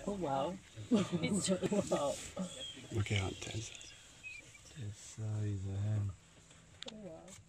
Oh wow. It's wow. Look how intense. Just so he's a ham. Oh wow.